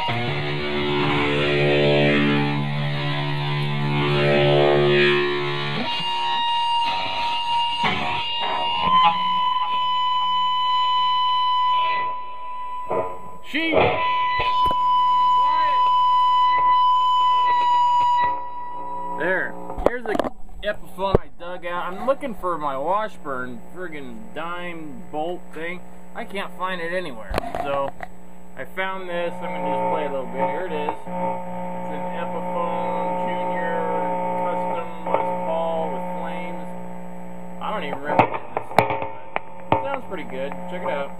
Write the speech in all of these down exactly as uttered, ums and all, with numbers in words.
She. There. Here's the Epiphone I dug out. I'm looking for my Washburn friggin' dime bolt thing. I can't find it anywhere. So I found this. I'm gonna just play a little bit. Here it is. It's an Epiphone Junior custom Les Paul with flames. I don't even remember getting this thing, but it sounds pretty good. Check it out.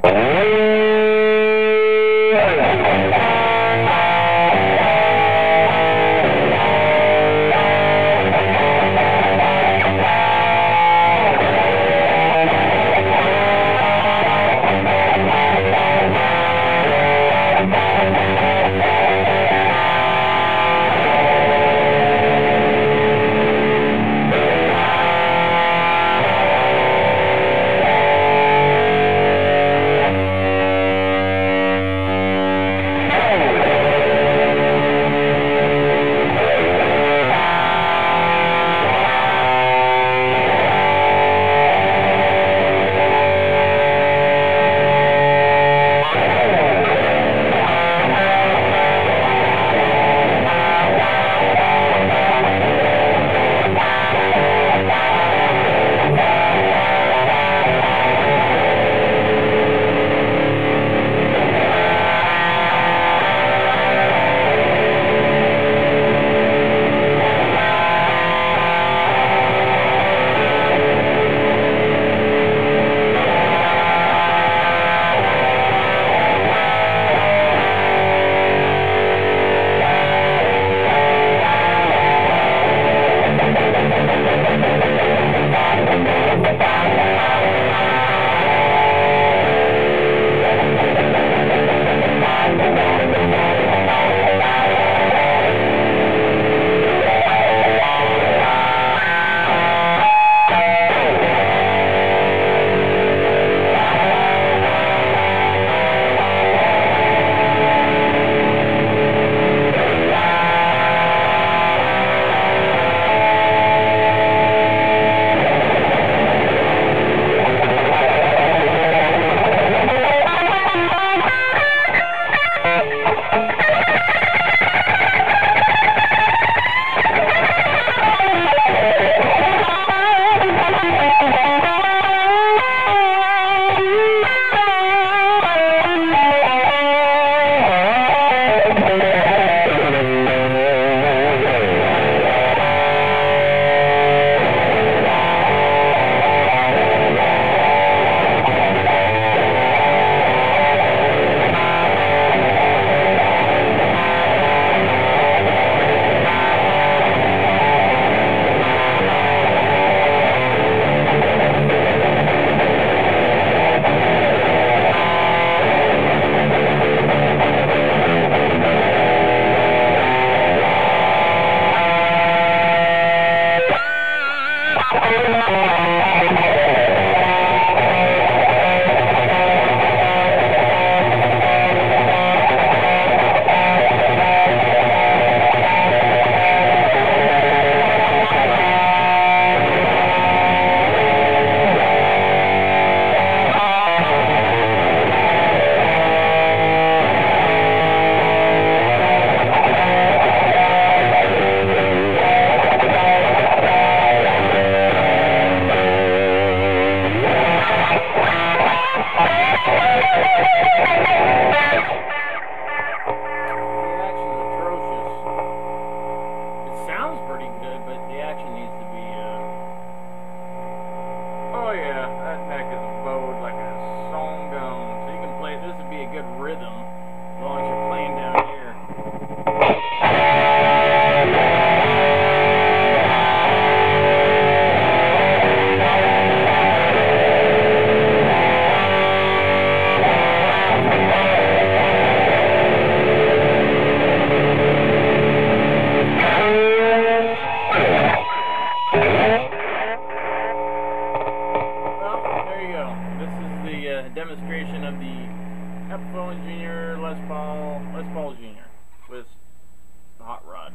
Demonstration of the Epiphone Junior Les Paul Les Paul Junior with hot rod.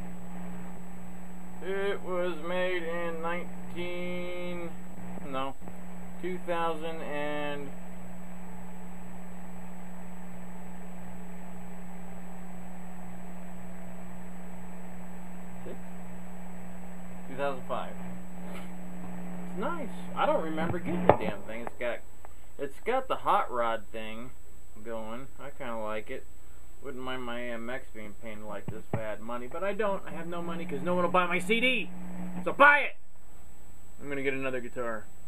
It was made in nineteen no two thousand and six two thousand five. It's nice. I don't remember getting the damn thing. It's got it's got the hot rod thing going. I kind of like it. Wouldn't mind my A M X being painted like this if I had money, but I don't. I have no money because no one will buy my C D. So buy it! I'm gonna get another guitar.